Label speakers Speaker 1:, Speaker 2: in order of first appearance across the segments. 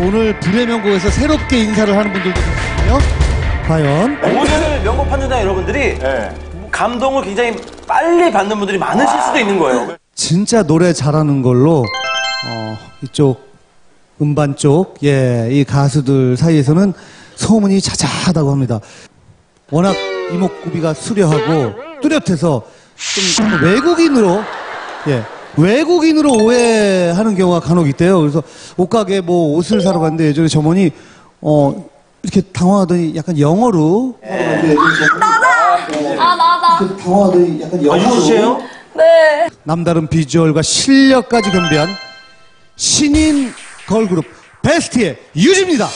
Speaker 1: 오늘 불의 명곡에서 새롭게 인사를 하는 분들도 계시거든요. 과연
Speaker 2: 오늘 명곡 판정단 여러분들이 감동을 굉장히 빨리 받는 분들이 많으실 수도 있는 거예요.
Speaker 1: 진짜 노래 잘하는 걸로 이쪽 음반 쪽 이 가수들 사이에서는 소문이 자자하다고 합니다. 워낙 이목구비가 수려하고 뚜렷해서 좀 외국인으로 오해하는 경우가 간혹 있대요. 그래서 옷가게 뭐 옷을 사러 갔는데 예전에 점원이 이렇게 당황하더니 약간 영어로
Speaker 3: 나다!
Speaker 1: 이렇게 당황하더니 약간 영어로
Speaker 2: 유지씨예요?
Speaker 3: 네.
Speaker 1: 남다른 비주얼과 실력까지 겸비한 신인 걸그룹 베스트의 유지입니다.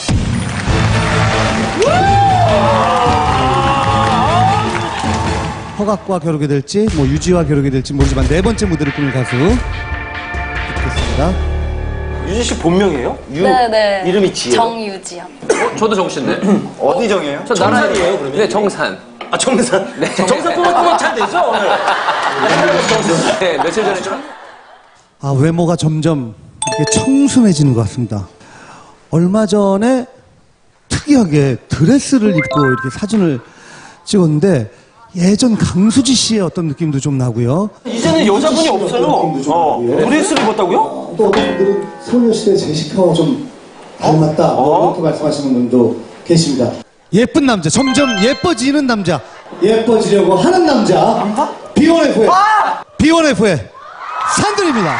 Speaker 1: 허각과 겨루게 될지 뭐 유지와 겨루게 될지 모르지만 네 번째 무대를 꾸밀 가수 듣겠습니다.
Speaker 2: 유지 씨 본명이에요?
Speaker 3: 네네.
Speaker 2: 이름이 지예요?
Speaker 3: 정유지요.
Speaker 4: 저도 정씨인데.
Speaker 2: 어디 정이에요?
Speaker 4: 저
Speaker 2: 정산이에요, 그러면?
Speaker 4: 네, 정산.
Speaker 2: 아, 정산.
Speaker 4: 네.
Speaker 2: 정산 꾸벅꾸벅 잘 되죠, 오늘?
Speaker 4: 네, 며칠 전에 좀.
Speaker 1: 외모가 점점 이렇게 청순해지는 것 같습니다. 얼마 전에 특이하게 드레스를 입고 이렇게 사진을 찍었는데 예전 강수지 씨의 어떤 느낌도 좀 나고요.
Speaker 2: 이제는 여자분이 없어요. 드레스를 입었다고요?
Speaker 1: 또 어떤 분들은 소녀시대 제시카와 좀 닮았다. 이렇게 말씀하시는 분도 계십니다. 예쁜 남자, 점점 예뻐지는 남자, 예뻐지려고 하는 남자, B1F의 B1F의 산들입니다.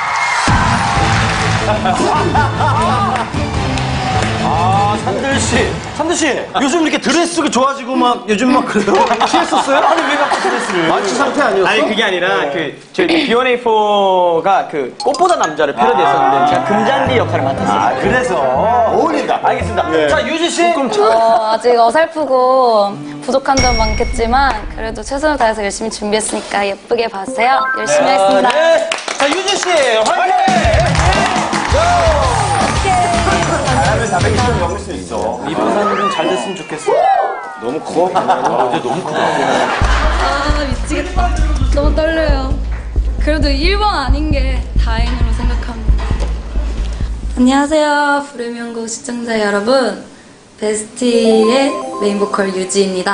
Speaker 2: 산들 씨, 요즘 이렇게 드레스가 좋아지고 막 요즘 막 그래요? 취했었어요? 아니 왜 갖고 드레스를?
Speaker 4: 마취 상태 아니었어?
Speaker 5: 아니 그게 아니라 저희 B1A4가 꽃보다 남자를 패러디했었는데 제가 금잔디 역할을 맡았어요.
Speaker 2: 그래서 어울린다. 알겠습니다. 자, 유지 씨.
Speaker 3: 아직 어설프고 부족한 점 많겠지만 그래도 최선을 다해서 열심히 준비했으니까 예쁘게 봐주세요. 열심히 하겠습니다.
Speaker 2: 네. 자, 유지 씨, 화이팅! 잘하면 420점 넘을 수 있어. 이번 사람들은 잘 됐으면 좋겠어. 너무 커. 이제 너무 크다.
Speaker 3: 미치겠다. 너무 떨려요. 그래도 1번 아닌 게 다행으로 생각합니다. 안녕하세요. 불의 명곡 시청자 여러분. 베스티의 메인 보컬 유지입니다.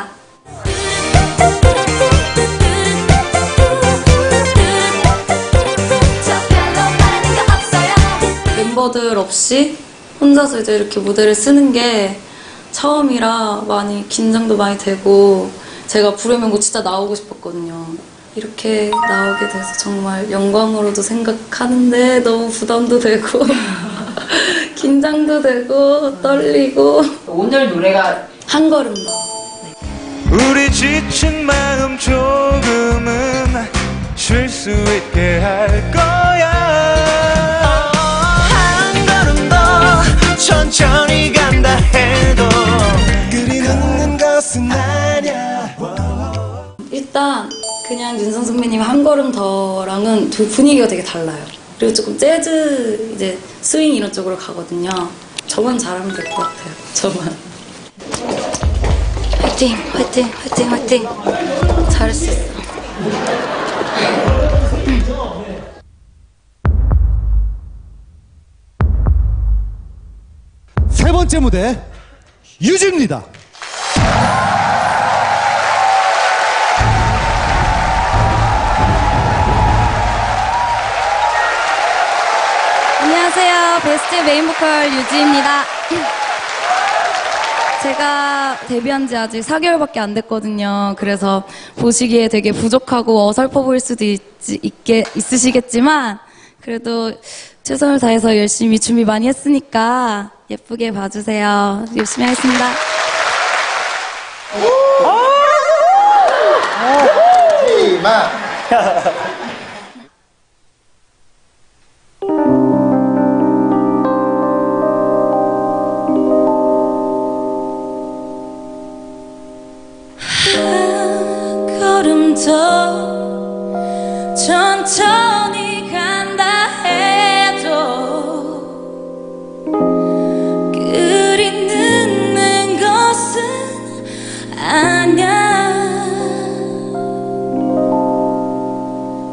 Speaker 3: 멤버들 없이 혼자서 이제 이렇게 무대를 쓰는 게 처음이라 많이 긴장도 많이 되고 제가 불의 명곡 진짜 나오고 싶었거든요. 이렇게 나오게 돼서 정말 영광으로도 생각하는데 너무 부담도 되고 긴장도 되고 떨리고
Speaker 6: 오늘 노래가
Speaker 3: 한 걸음 더.
Speaker 7: 우리 지친 마음 조금은 쉴 수 있게 할 거야. 한 걸음 더 천천히 간다 해도 그리 걷는 것은 아니야.
Speaker 3: 일단 그냥 윤성 선배님 한 걸음 더랑은 분위기가 되게 달라요. 그리고 조금 재즈 이제 스윙 이런 쪽으로 가거든요. 저만 잘하면 될 것 같아요. 저만. 화이팅, 화이팅, 화이팅, 화이팅. 잘할 수 있어.
Speaker 1: 세 번째 무대 유지입니다.
Speaker 3: 안녕하세요. 베스트 메인 보컬 유지입니다. 제가 데뷔한 지 아직 4개월밖에 안 됐거든요. 그래서 보시기에 되게 부족하고 어설퍼 보일 수도 있으시겠지만 그래도 최선을 다해서 열심히 준비 많이 했으니까 예쁘게 봐주세요. 열심히 하겠습니다. 한 걸음 더 천천히 간다 해도 그리 늦는 것은 아냐.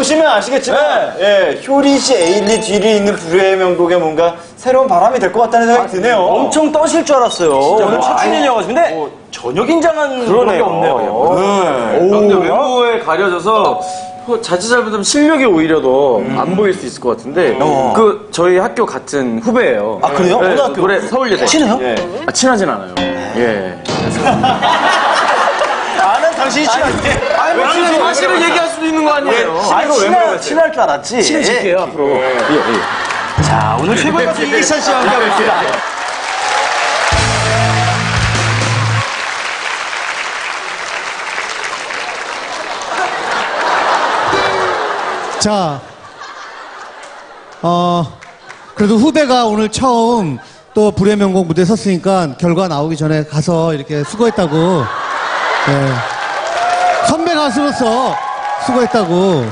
Speaker 2: 보시면 아시겠지만, 예, 효리 씨, 에일리 뒤를 잇는 불후의 명곡에 뭔가 새로운 바람이 될 것 같다는 생각이 드네요.
Speaker 5: 엄청 떠실 줄 알았어요. 오늘 첫 출연이어가지고. 근데 전혀 긴장한 그런 게 없네요.
Speaker 4: 근데 외모에 가려져서 자칫 잘못하면 실력이 오히려 더 안 보일 수 있을 것 같은데 그 저희 학교 같은 후배예요.
Speaker 5: 아, 그래요? 어느 학교?
Speaker 4: 노래 서울예대.
Speaker 5: 친해요?
Speaker 4: 예. 아, 친하진 않아요. 예.
Speaker 5: 아는 당신이 친한데.
Speaker 4: 아니, 뭐 사실을 얘기할 수도 있는 거 아니에요.
Speaker 5: 아니, 친할 줄 알았지.
Speaker 4: 친해질게요, 앞으로. 예.
Speaker 5: 자, 오늘 최고의 가수 이기찬 씨와 함께 하겠습니다.
Speaker 1: 자, 그래도 후배가 오늘 처음 또 불의 명곡 무대에 섰으니까 결과 나오기 전에 가서 이렇게 수고했다고. 네. 선배 가수로서 수고했다고.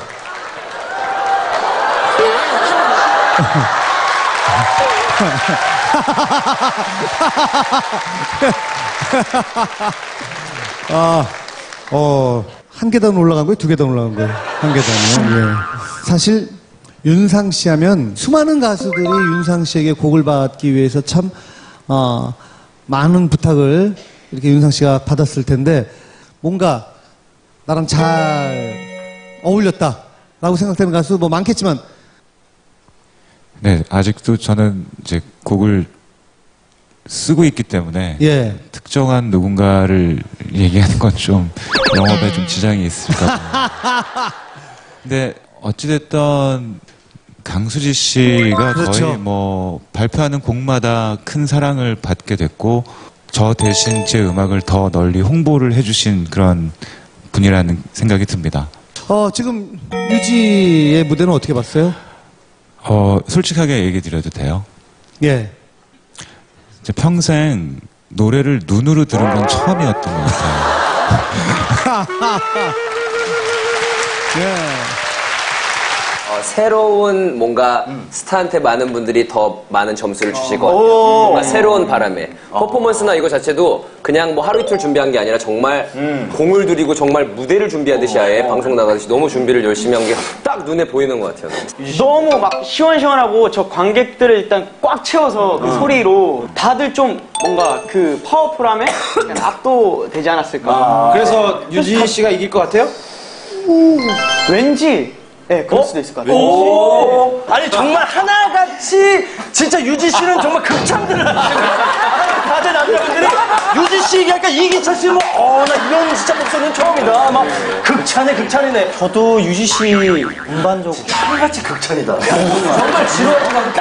Speaker 1: 한 계단 올라간 거예요? 두 계단 올라간 거예요? 한 계단이요? 예. 사실, 윤상 씨 하면 수많은 가수들이 윤상 씨에게 곡을 받기 위해서 참, 많은 부탁을 이렇게 윤상 씨가 받았을 텐데, 뭔가 나랑 잘 어울렸다라고 생각되는 가수 뭐 많겠지만,
Speaker 6: 네, 아직도 저는 이제 곡을 쓰고 있기 때문에
Speaker 1: 예.
Speaker 6: 특정한 누군가를 얘기하는 건 좀 영업에 좀 지장이 있을까. 근데 어찌됐든 강수지 씨가
Speaker 1: 그렇죠.
Speaker 6: 거의 뭐 발표하는 곡마다 큰 사랑을 받게 됐고 저 대신 제 음악을 더 널리 홍보를 해주신 그런 분이라는 생각이 듭니다.
Speaker 1: 지금 유지의 무대는 어떻게 봤어요?
Speaker 6: 솔직하게 얘기 드려도 돼요?
Speaker 1: 예.
Speaker 6: 이제 평생 노래를 눈으로 들은 건 처음이었던 것 같아요.
Speaker 1: 예.
Speaker 4: 새로운 뭔가 스타한테 많은 분들이 더 많은 점수를 주실 것 같아요. 뭔가 새로운 바람에. 퍼포먼스나 이거 자체도 그냥 뭐 하루 이틀 준비한 게 아니라 정말 공을 들이고 정말 무대를 준비하듯이 아예 방송 나가듯이 너무 준비를 열심히 한 게 딱 눈에 보이는 것 같아요.
Speaker 5: 너무 막 시원시원하고 저 관객들을 일단 꽉 채워서 그 소리로 다들 좀 뭔가 그 파워풀함에 약간 압도되지 않았을까.
Speaker 2: 그래서 유지 씨가 이길 것 같아요?
Speaker 5: 왠지 네, 그럴 수도 있을 것 같아요. 아니 정말 하나같이 진짜 유지 씨는 정말 극찬들을 하시는 다들 남자분들이 유지 씨 얘기하니까 이기찬 씨는 뭐, 나 이런 진짜 목소리는 처음이다. 막 극찬이네. 저도 유지 씨 음반적으로 하나같이 극찬이다. 정말 지루하지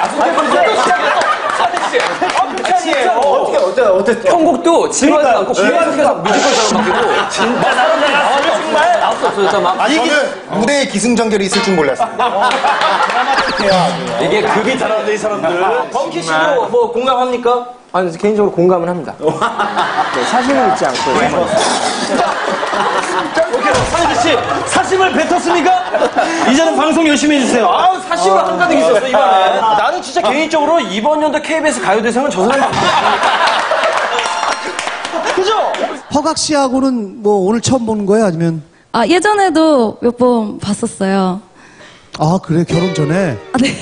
Speaker 5: 극찬이에요.
Speaker 2: 어때?
Speaker 4: 편곡도 지루하지 않고 계속 뮤지컬처럼 바뀌고
Speaker 5: 진짜 사람들이 나와서 정말
Speaker 4: 나올 수 없어요. 막
Speaker 2: 저는 무대에 기승전결이 있을 줄 몰랐어요.
Speaker 4: 이게 극이
Speaker 5: 잘하는데 이 사람들. 범키 씨도 뭐 공감합니까?
Speaker 8: 아니, 개인적으로 공감은 합니다. 네, 사심을 잊지 않고.
Speaker 5: 오케이, 선혜주 씨, 사심을 뱉었습니까? 이제는 방송 열심히 해주세요. 아, 사심을 한가득 있었어, 이번에. 나는 진짜 개인적으로 이번 연도 KBS 가요대상은 저 사람이 그죠?
Speaker 1: 허각 씨하고는 뭐 오늘 처음 보는 거예요? 아니면?
Speaker 3: 예전에도 몇 번 봤었어요.
Speaker 1: 그래, 결혼 전에?
Speaker 3: 네.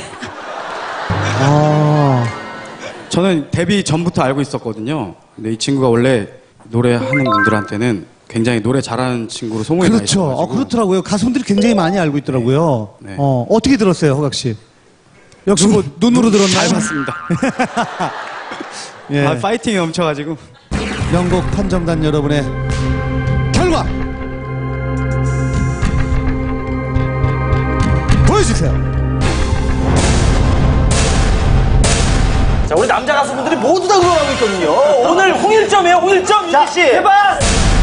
Speaker 9: 저는 데뷔 전부터 알고 있었거든요. 근데 이 친구가 원래 노래하는 분들한테는 굉장히 노래 잘하는 친구로 소문이 나
Speaker 1: 그렇죠.
Speaker 9: 있어가지고.
Speaker 1: 그렇더라고요. 가수분들이 굉장히 많이 알고 있더라고요.
Speaker 9: 네.
Speaker 1: 어떻게 들었어요, 허각 씨? 역시 뭐 눈으로 들었나요?
Speaker 9: 잘 봤습니다.
Speaker 1: 예.
Speaker 9: 파이팅이 넘쳐가지고.
Speaker 1: 명곡 판정단 여러분의 결과 보여주세요.
Speaker 5: 자, 우리 남자 가수분들이 모두 다 응원하고 있거든요. 오늘 홍일점이에요, 홍일점. 유지 씨. 해봐!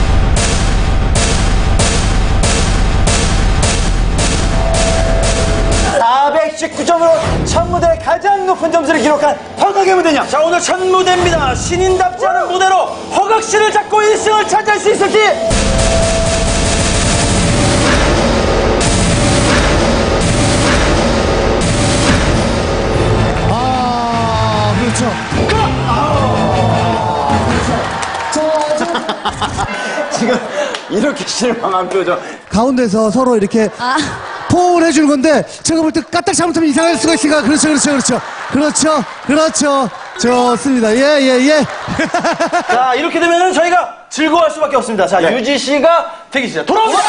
Speaker 5: (419점으로) 첫 무대 가장 높은 점수를 기록한 허각의 무대냐. 자, 오늘 첫 무대입니다. 신인답지 않은 무대로 허각 씨를 잡고 1승을 차지할 수 있을지.
Speaker 1: 그렇죠.
Speaker 2: 지금 이렇게 실망한 표정.
Speaker 1: 가운데서 서로 이렇게 포옹을 해주는 건데 제가 볼 때 까딱 잘못하면 이상할 수가 있으니까 그렇죠. 좋습니다. 예.
Speaker 5: 자, 이렇게 되면 저희가 즐거워할 수밖에 없습니다. 자, 유지 씨가 대기실에 돌아옵니다.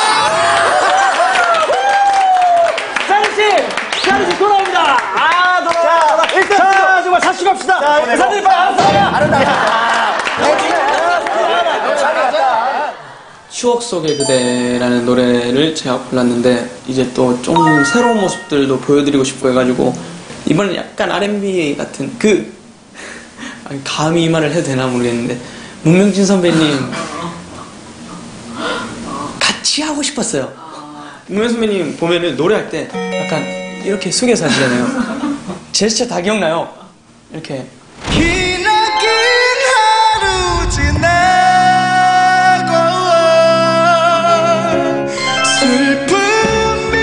Speaker 5: 샤리 씨 돌아옵니다. 돌아옵니다. 일단 정말 자식 갑시다. 의사들이 빨리
Speaker 10: 추억 속의 그대라는 노래를 제가 골랐는데 이제 또 좀 새로운 모습들도 보여드리고 싶고 해가지고 이번엔 약간 R&B 같은 감히 이 말을 해도 되나 모르겠는데 문명진 선배님 같이 하고 싶었어요. 문명진 선배님 보면은 노래할 때 약간 이렇게 숙여서 하시잖아요. 제스처 다 기억나요. 이렇게
Speaker 7: 기나긴 하루 지나고 슬픔이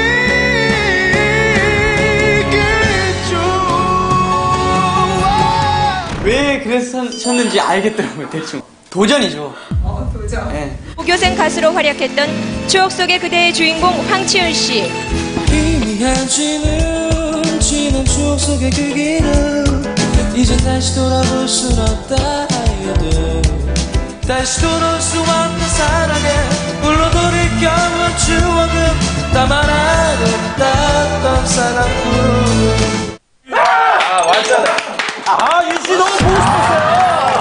Speaker 10: 왜 그래서 셨는지 알겠더라고요. 대충 도전이죠.
Speaker 11: 도전.
Speaker 10: 네.
Speaker 11: 고교생 가수로 활약했던 추억 속의 그대의 주인공 황치윤 씨.
Speaker 7: 희미해지는 지난 추억 속의 그 길을 이젠 다시 돌아볼 순 없다 해도 다시 돌아올 수 없는 사랑에 불러버릴 경험 추억은 나만 아름다웠던 사랑뿐.
Speaker 5: 유지 너무 보고 싶었어요.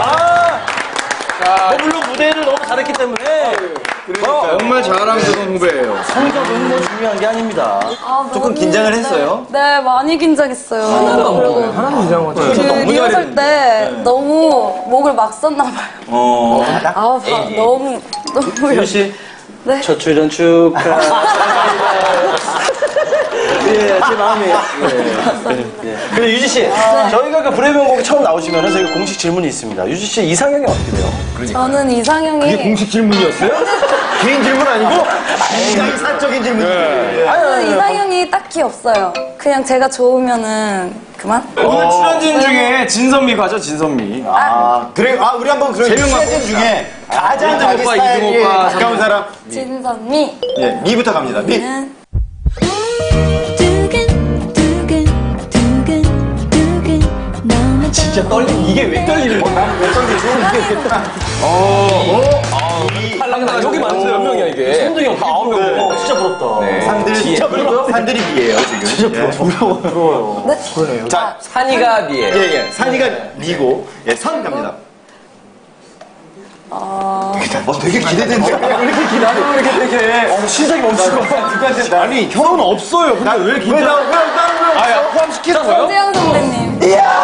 Speaker 5: 물론 무대를 너무 잘했기 때문에
Speaker 2: 정말 자랑스러운 후배예요.
Speaker 5: 성적은 뭐 중요한 게 아닙니다.
Speaker 3: 조금
Speaker 2: 긴장을 했어요?
Speaker 3: 네, 많이 긴장했어요.
Speaker 2: 하나도 긴장한 것 같아요.
Speaker 3: 그 리허설 때 너무 목을 막 썼나 봐요. 너무
Speaker 5: 유지 씨,
Speaker 3: 네.
Speaker 5: 첫 출연 축하합니다. 예, 제 마음이에요. 근데 유지 씨, 저희가 그 불의 명곡 처음 나오시면은 저희가 공식 질문이 있습니다. 유지 씨 이상형이 어떻게 돼요?
Speaker 3: 저는 이상형이
Speaker 2: 그게 공식 질문이었어요? 개인 질문 아니고? 굉장히 사적인 질문이에요.
Speaker 3: 저는 이상형이 딱히 없어요. 그냥 제가 좋으면은 그만.
Speaker 2: 오늘 출연진 중에 진선미 가죠, 진선미. 그래, 우리 한번 그럼 출연진 중에 가장 자기 스타일에 가까운 사람.
Speaker 3: 진선미.
Speaker 2: 예, 미부터 갑니다. 미.
Speaker 5: 진짜 떨리는 이게 왜 떨리는 거야? 왜 떨리지?
Speaker 4: 여기 많죠. 몇 명이야 이게?
Speaker 5: 손등이 형 9명. 진짜 부럽다.
Speaker 2: 산들이 진짜 부러워요? 산들이 미예요, 지금. 진짜
Speaker 5: 부러워요.
Speaker 3: 네?
Speaker 2: 그러네요. 자,
Speaker 4: 산이가 미예요.
Speaker 2: 예. 산이가 미고, 선 갑니다. 되게 기대된다.
Speaker 5: 왜 이렇게 기다려? 왜 이렇게 되게. 시작이 멈추고.
Speaker 2: 아니, 형은 없어요. 근데 왜 긴장? 왜 포함시키라고요?
Speaker 3: 손재영 선배님.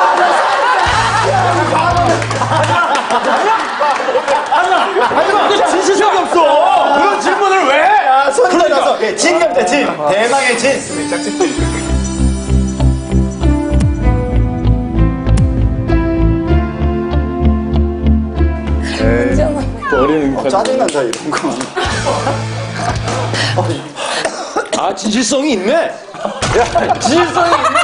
Speaker 5: 이거 진실성이 없어.
Speaker 2: 그런 질문을 왜? 손이 나서. 예, 진 갑니다, 진. 대망의 진. 짝짓기. 짜증난다, 이런 거.
Speaker 5: 진실성이 있네. 야, 진실성이 있네.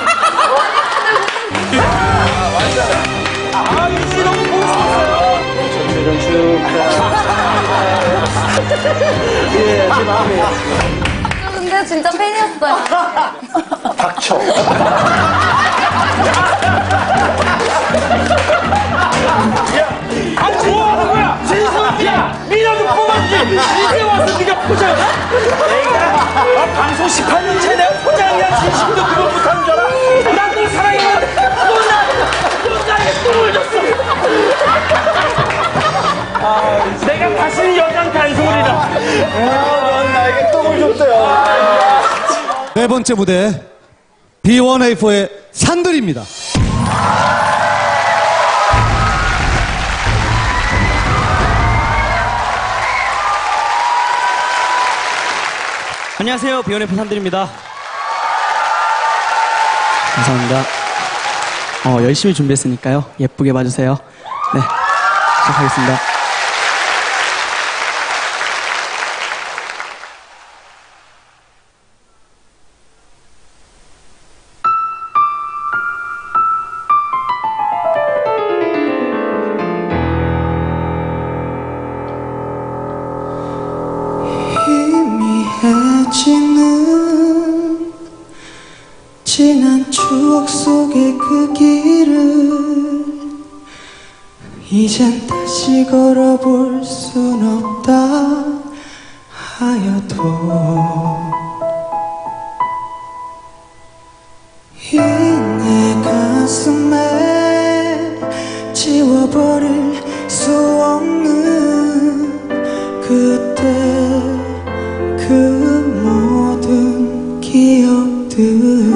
Speaker 5: 유지 너무 보고 싶었어요. 첫 출연 축하합니다. 예, 제 마음이에요.
Speaker 3: 근데 진짜 팬이었어요.
Speaker 5: 닥쳐. 좋아하는 거야! 진선이야! 미라도 뽑았지! 이제 와서 네가 포장! 내가 방송 18년째 내가 포장이야! 진심도 그걸 못하는 줄 알아? 난 널 사랑했는데 넌 나에게 똥을 줬어! 내가 다시는 여잔 단소리라! 넌 나에게 똥을 줬대요.
Speaker 1: 네 번째 무대 B1A4의 산들입니다.
Speaker 10: 안녕하세요. 비욘의 산들입니다. 감사합니다. 열심히 준비했으니까요. 예쁘게 봐주세요. 네, 시작하겠습니다.
Speaker 7: 희미해지는 지난 추억 속의 그 길을 이젠 다시 걸어볼 순 없다 하여도 이 내 가슴에 지워버릴 수 없는 그때 그 모든 기억들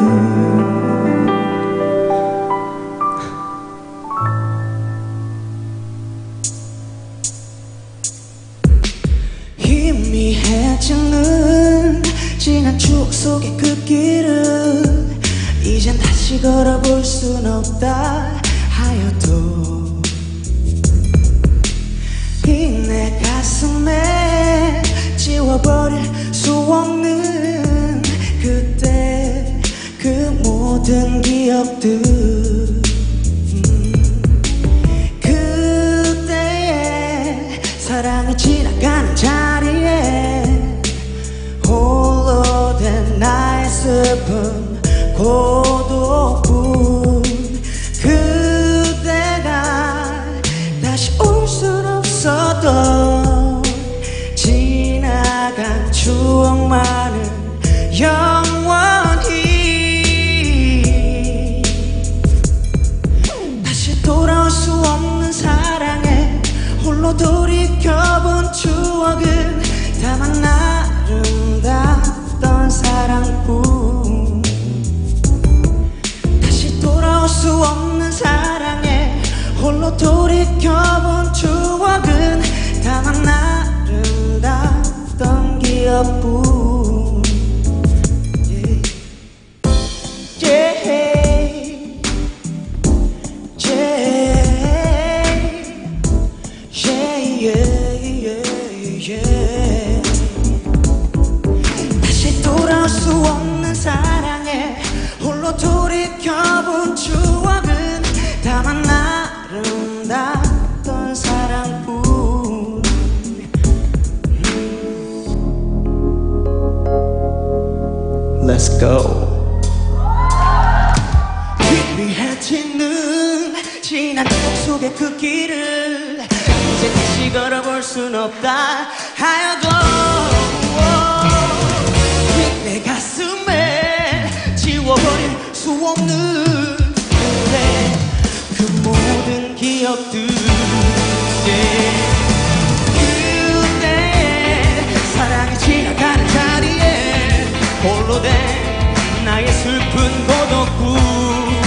Speaker 7: 희미해지는 지난 추억 속의 그 길을 이젠 다시 걸어볼 순 없다 하여도 이 내 가슴에 지워버릴 수 없는 그때 그 모든 기억들 그때의 사랑이 지나가는 자리에 홀로 된 나의 슬픔 고독뿐 그대가 다시 올 순 없어도 지나간 추억만은 영원히 다시 돌아올 수 없는 사랑에 홀로 돌이켜본 추억은 다만 아름답던 사랑뿐 다시 돌아올 수 없는 사랑에 홀로 돌이켜본 추억은 다만 아름답던 기억뿐 yeah. 다시 돌아올 수 없는 사랑에 홀로 돌이켜본 추억은 다만 아름답던 사랑뿐 Let's go 희미해지는 지난 추억 속의 그 길을 이제 다시 걸어볼 순 없다 하여도 내 가슴에 지워버릴 수 없는 그대 그 모든 기억들 그때 사랑이 지나가는 자리에 홀로 된 나의 슬픈 고독뿐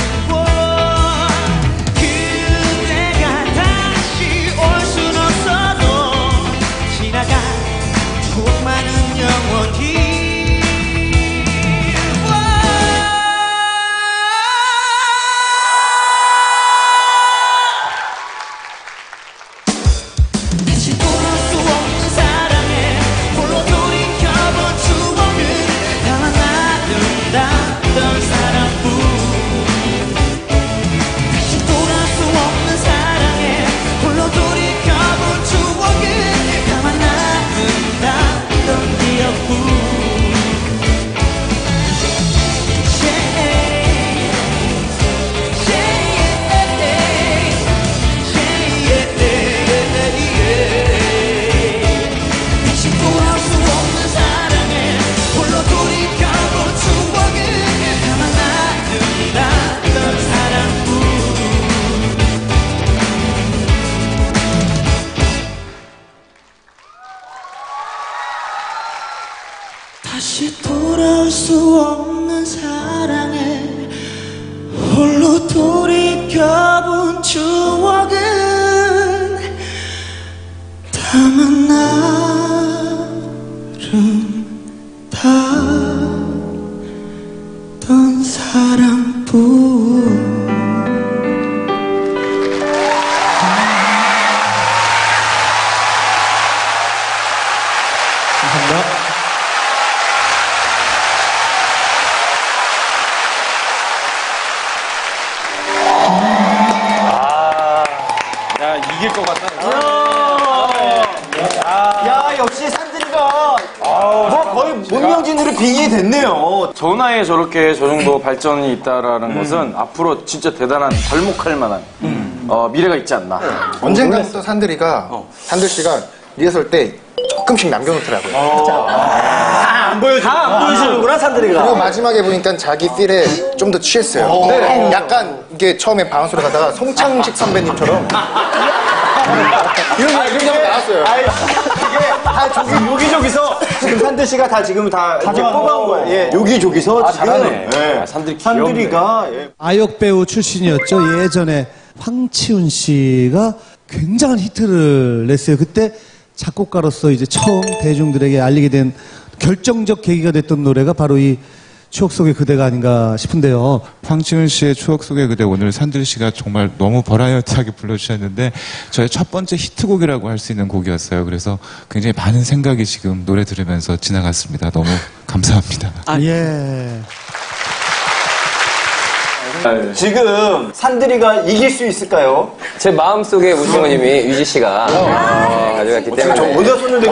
Speaker 7: 다시 돌아올 수 없는 사랑에 홀로 돌이켜본 추억은 다만 아름답던 사랑뿐
Speaker 5: 이길 것 같다.
Speaker 2: 야, 역시 산들이가 뭐 거의 문명진으로 빙의 됐네요.
Speaker 12: 저 나이에 저렇게 저 정도 발전이 있다라는 것은 앞으로 진짜 대단한 괄목할 만한 미래가 있지 않나.
Speaker 13: 언젠가는 또 산들 씨가 리허설 때 조금씩 남겨놓더라고요.
Speaker 2: 다 안 보여주는구나, 산들이가.
Speaker 13: 그리고 마지막에 보니까 자기 필에 좀 더 취했어요. 네. 약간 이게 처음에 방송을 가다가 송창식 선배님처럼 이런 게 나왔어요.
Speaker 2: 이게 다 여기저기서 지금 산들 씨가 다 지금 다 이렇게 뽑아온 거예요. 예. 여기저기서 지금.
Speaker 12: 잘하네.
Speaker 2: 예. 산들이가. 예.
Speaker 1: 아역 배우 출신이었죠. 예전에 황치훈 씨가 굉장한 히트를 냈어요. 그때 작곡가로서 이제 처음 대중들에게 알리게 된 결정적 계기가 됐던 노래가 바로 이 추억 속의 그대가 아닌가 싶은데요.
Speaker 6: 황치훈 씨의 추억 속의 그대, 오늘 산들 씨가 정말 너무 버라이어티하게 불러주셨는데 저의 첫 번째 히트곡이라고 할 수 있는 곡이었어요. 그래서 굉장히 많은 생각이 지금 노래 들으면서 지나갔습니다. 너무 감사합니다.
Speaker 1: 예.
Speaker 2: 지금 산들이가 이길 수 있을까요?
Speaker 4: 제 마음속에 우승우님이 유지 씨가 가져갔기 때문에.
Speaker 2: 저 어디다 썼는데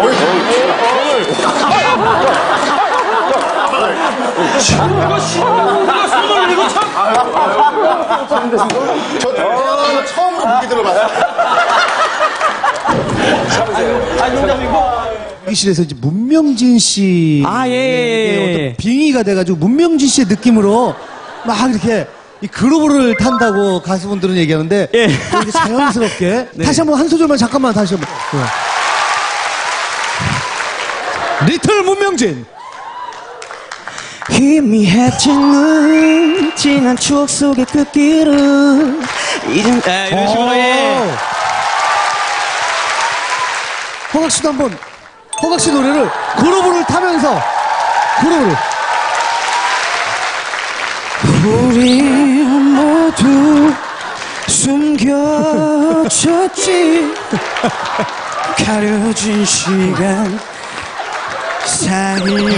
Speaker 13: 저 처음으로 무기 들어봤어요.
Speaker 1: 대기실에서 이제 문명진 씨. 어떤 빙의가 돼가지고 문명진 씨의 느낌으로 막 이렇게 이 그루브를 탄다고 가수분들은 얘기하는데 이렇게 자연스럽게 다시 한번 한 소절만 잠깐만 다시 한번. 리틀 문명진.
Speaker 7: 희미해지는 지난 추억 속의 그 길을 이젠
Speaker 10: 이런 식으로
Speaker 1: 허각 씨도 한번 허각 씨 노래를 그루브를 타면서 그루브를.
Speaker 7: 우리 모두 숨겨졌지 가려진 시간 사이로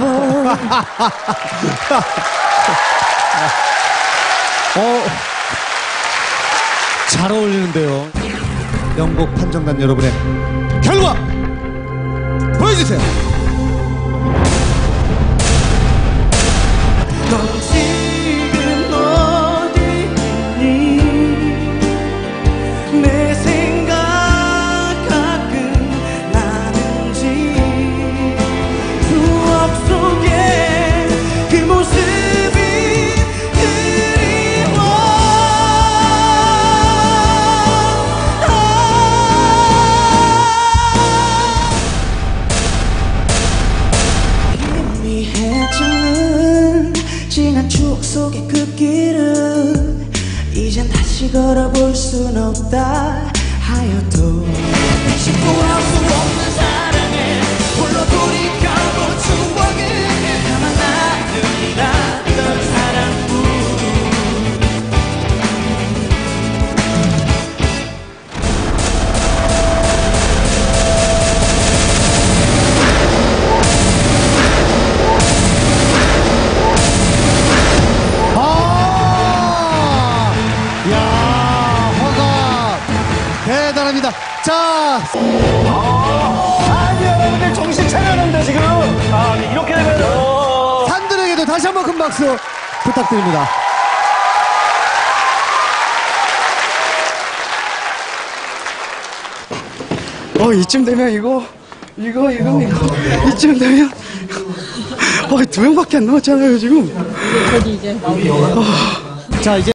Speaker 1: 잘 어울리는데요. 영국 판정단 여러분의 결과 보여주세요.
Speaker 7: 넌 지금 어디 있니? 내 생각 가끔 나는지 추억 속에 그 모습이 그리워. 희미해지는 지난 추억 속의 그 길은 이젠 다시 걸어볼 순 없다 하여도 다시 돌아올 수 없는 사랑에 홀로 돌이켜본 추억은 다만 나는 났던 사랑뿐.
Speaker 1: 대단합니다. 자,
Speaker 2: 아니 여러분들 정신 차려야 합니다 지금.
Speaker 5: 이렇게 되면
Speaker 1: 산들에게도 다시 한번 큰 박수 부탁드립니다.
Speaker 9: 이쯤 되면 이쯤 되면 두 명밖에 안 남았잖아요 지금.
Speaker 1: 자, 이제